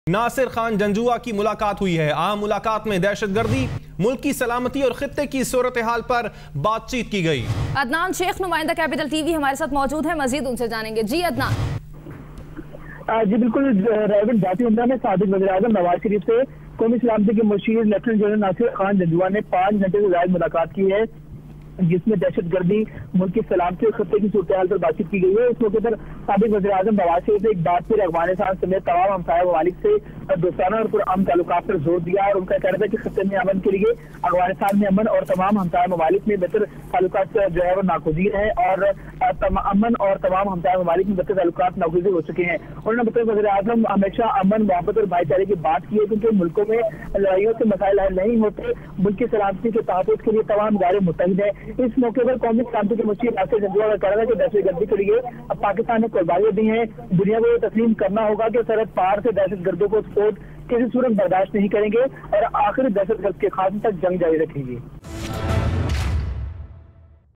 नासिर खान जंजुआ की मुलाकात हुई है। आम मुलाकात में दहशतगर्दी, मुल्क की सलामती और खित्ते की सूरत हाल पर बातचीत की गई। अदनान शेख नुमाइंदा कैपिटल टीवी हमारे साथ मौजूद है, मजीद उनसे जानेंगे। जी अदनान। जी बिल्कुल, जाती उम्र में साबिक वज़ीर-ए-आज़म नवाज शरीफ से कौमी सलामती के मुशीर लेफ्टिनेंट जनरल नासिर खान जंजुआ ने 5 घंटे से ज्यादा मुलाकात की है, जिसमें दहशतगर्दी, मुल्क की सलामती और खत्ते की सूरत हाल पर बातचीत की गई है। इस मौके पर साबिक वज़ीर-ए-आज़म नवाज शरीफ ने एक बात फिर अफगानिस्तान समेत तमाम हमसाया ममालिक से दोस्ताना और पुरअमन ताल्लुकात पर जोर दिया और उनका कहना था कि खत्ते में अमन के लिए अफगानिस्तान में अमन और तमाम हमसाया ममालिक में बेहतर ताल्लुकात जो है वो नागुज़ीर है और अमन और तमाम हमसाया ममालिक में बेहतर ताल्लुकात नागुज़ीर हो चुके हैं। उन्होंने बताया वज़ीर-ए-आज़म हमेशा अमन, मोहब्बत और भाईचारे की बात की है, क्योंकि मुल्कों में लड़ाइयों से मसाइल हल नहीं होते। मुल्क की सलामती के तहफ़्फ़ुज़ के लिए तमाम इदारे मुत्तहिद हैं। इस मौके पर कौमी सलामती के मुशीर नासिर जंजुआ का कहना है कि दहशतगर्दी के लिए अब पाकिस्तान ने कुर्बानियां दी हैं। दुनिया को ये तस्लीम करना होगा कि सरहद पार से दहशतगर्दों को सपोर्ट किसी सूरत बर्दाश्त नहीं करेंगे और आखिरी दहशतगर्द के खात्मे तक जंग जारी रखेंगे।